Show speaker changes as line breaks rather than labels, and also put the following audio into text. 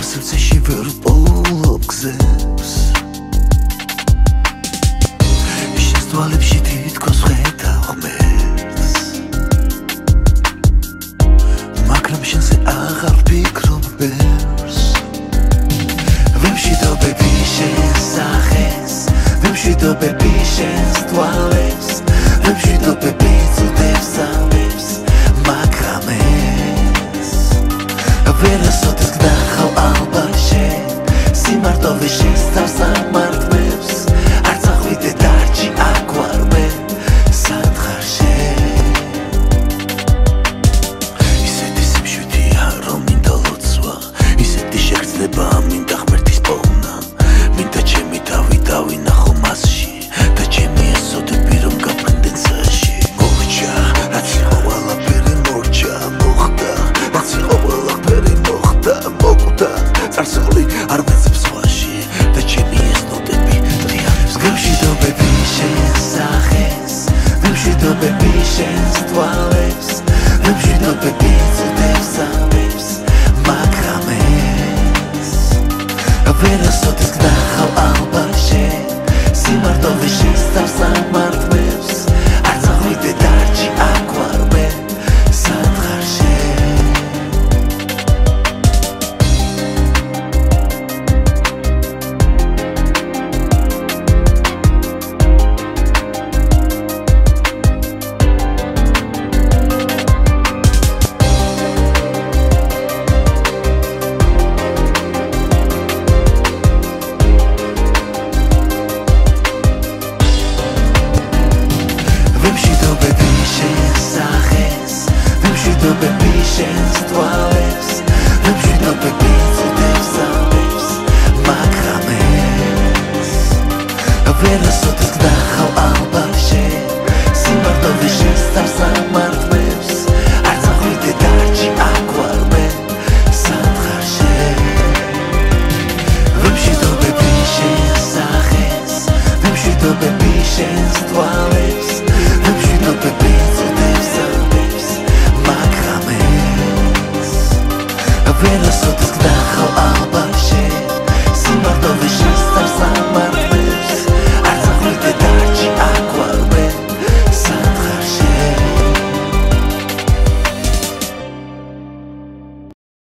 სიცოცხლეში ვერ პოულობ გზებს შენს თვალებში თითქოს ხედავ ღმერთს მაგრამ შენზე აღარ ვფიქრობ ბევრს ვემშვიდობები შენს სახეს ვემშვიდობები შენს თვალებს ვემშვიდობები წუთებს ამებს მაგრამ ეს ვერასოდეს გნახავ ალბათ შენ სიმარტოვე შენს თავს ამარტმებს არც აღვიდე დარჩი აქ ვარ მე სათხარ შენ ისეთი სიმშვიდეა რომ მინდა ლოცვა ისეთი შეგრძნება მინდა ღმერთის პოვნა მინდა ჩემი თავი დავინახო მასში და ჩემი ესოდები რომ გაფრინდნენ წაში მორჩა რაც იყო ყველაფერი მორჩა მოხდა რაც იყო ყველაფერი მოხდა მოკვდა წარსული არ ვეცებს სხვაში და ჩემი ეს ნოტები დიახებს გემშვიდობები შენს სახეს გემშვიდობები შენს თვალებს გემშვიდობები წუთებს ამებს მაგრამ ეს ვერასოდეს